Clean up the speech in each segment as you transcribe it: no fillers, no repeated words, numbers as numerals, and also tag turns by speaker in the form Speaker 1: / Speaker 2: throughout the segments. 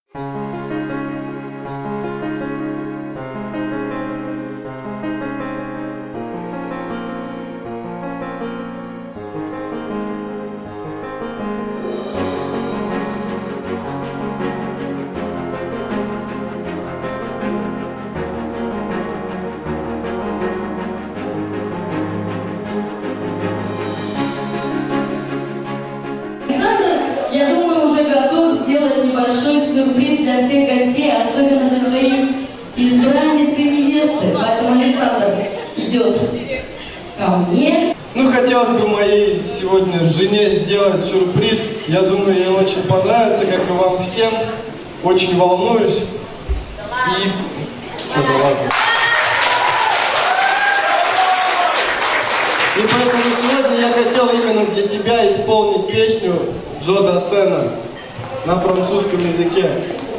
Speaker 1: Я думаю, уже готов сделать небольшой сюрприз для всех гостей, особенно для своих избранниц и невесты. Поэтому Александр идет ко мне.
Speaker 2: Ну, хотелось бы моей сегодня жене сделать сюрприз. Я думаю, ей очень понравится, как и вам всем. Очень волнуюсь. И поэтому сегодня я хотел именно для тебя исполнить песню Джо Дассена на французском языке.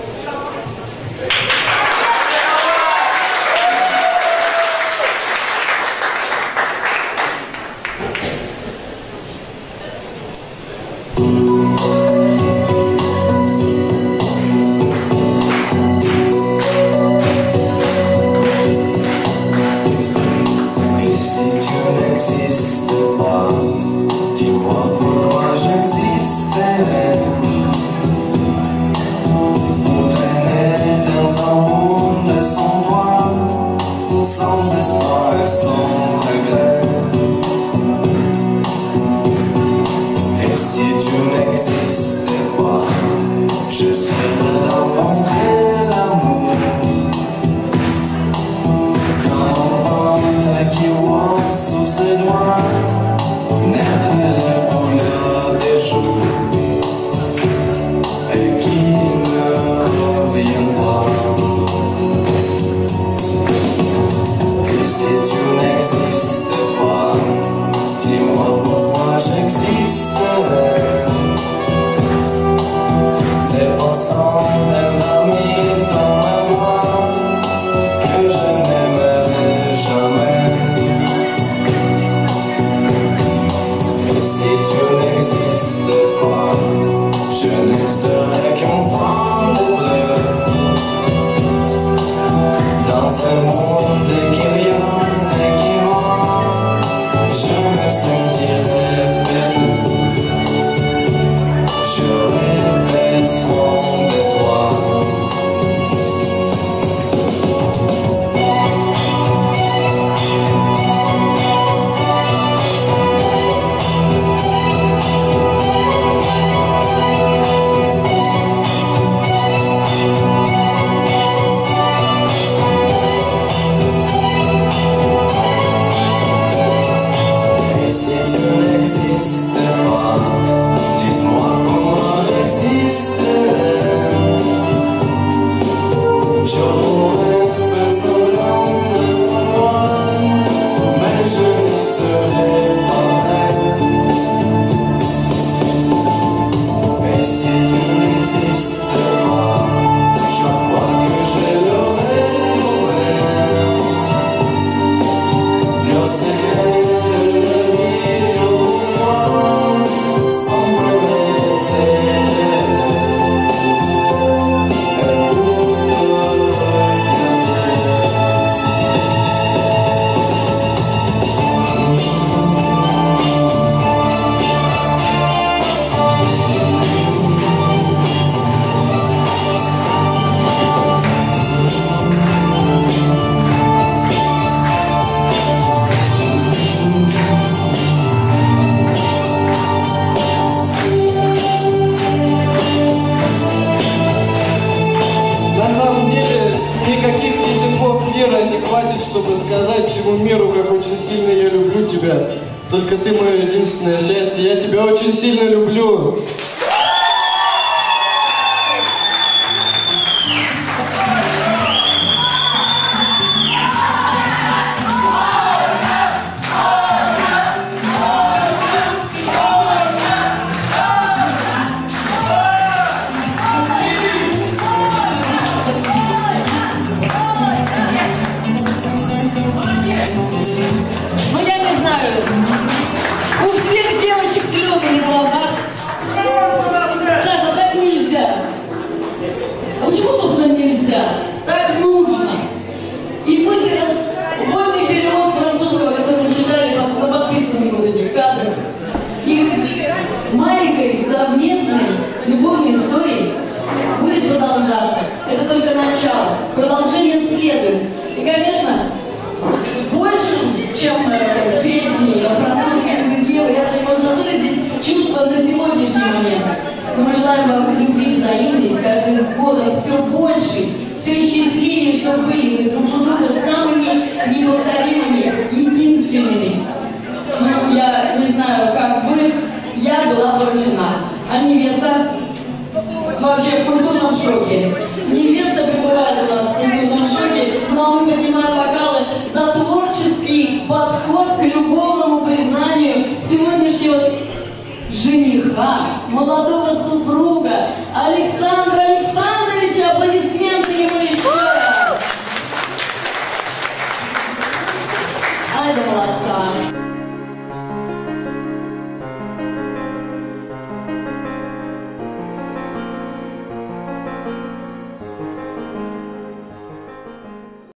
Speaker 2: Чтобы сказать всему миру, как очень сильно я люблю тебя. Только ты мое единственное счастье. Я тебя очень сильно люблю.
Speaker 1: У всех девочек слезы на глазах. только начало. Продолжение следует. И, конечно, больше, чем песни о французском языке, вряд ли можно выразить чувства на сегодняшний момент. Мы желаем вам любви, взаимности, каждым годом все больше, все счастливее, чтобы были вы друг у друга самыми неповторимыми, единственными. Ну, я не знаю, как вы, я была поражена. А невеста вообще в культурном шоке. Невеста пребывает у нас в культурном шоке, но мы поднимаем бокалы за творческий подход к любовному признанию сегодняшнего жениха, молодого супруга Александра Александровича. Аплодисменты ему еще раз. Ай да молодца.